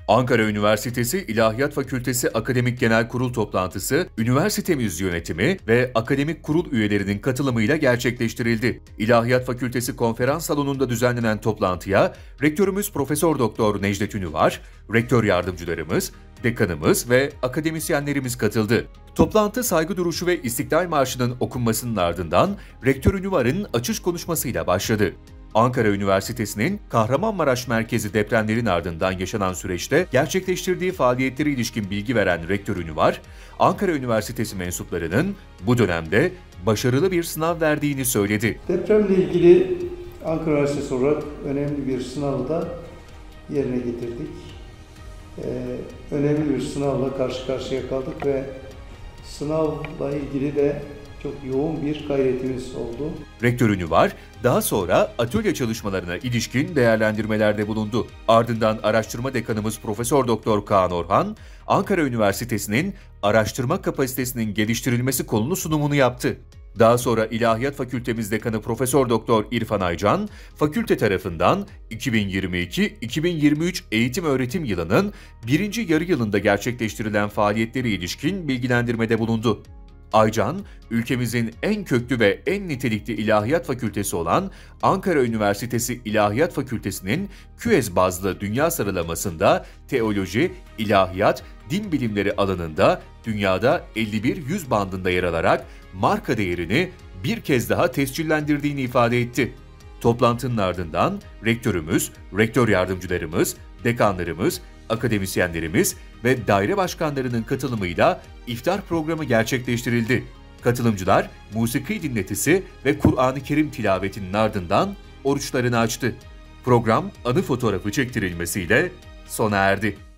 Ankara Üniversitesi İlahiyat Fakültesi Akademik Genel Kurul toplantısı, üniversitemiz yönetimi ve akademik kurul üyelerinin katılımıyla gerçekleştirildi. İlahiyat Fakültesi konferans salonunda düzenlenen toplantıya Rektörümüz Profesör Doktor Necdet Ünüvar, rektör yardımcılarımız, dekanımız ve akademisyenlerimiz katıldı. Toplantı saygı duruşu ve İstiklal Marşı'nın okunmasının ardından Rektör Ünüvar'ın açış konuşmasıyla başladı. Ankara Üniversitesi'nin Kahramanmaraş merkezi depremlerin ardından yaşanan süreçte gerçekleştirdiği faaliyetlere ilişkin bilgi veren Rektör Ünüvar, Ankara Üniversitesi mensuplarının bu dönemde başarılı bir sınav verdiğini söyledi. Depremle ilgili Ankara Üniversitesi olarak önemli bir sınavı da yerine getirdik. Önemli bir sınavla karşı karşıya kaldık ve sınavla ilgili de çok yoğun bir gayretimiz oldu. Rektör Ünüvar, daha sonra atölye çalışmalarına ilişkin değerlendirmelerde bulundu. Ardından araştırma dekanımız Profesör Doktor Kaan Orhan, Ankara Üniversitesi'nin araştırma kapasitesinin geliştirilmesi konulu sunumunu yaptı. Daha sonra İlahiyat Fakültemiz Dekanı Profesör Doktor İrfan Aycan, fakülte tarafından 2022-2023 eğitim-öğretim yılının birinci yarı yılında gerçekleştirilen faaliyetleri ilişkin bilgilendirmede bulundu. Aycan, ülkemizin en köklü ve en nitelikli ilahiyat fakültesi olan Ankara Üniversitesi İlahiyat Fakültesi'nin QS bazlı dünya sıralamasında teoloji, ilahiyat, din bilimleri alanında dünyada 51-100 bandında yer alarak marka değerini bir kez daha tescillendirdiğini ifade etti. Toplantının ardından rektörümüz, rektör yardımcılarımız, dekanlarımız, akademisyenlerimiz ve daire başkanlarının katılımıyla iftar programı gerçekleştirildi. Katılımcılar musiki dinletisi ve Kur'an-ı Kerim tilavetinin ardından oruçlarını açtı. Program anı fotoğrafı çektirilmesiyle sona erdi.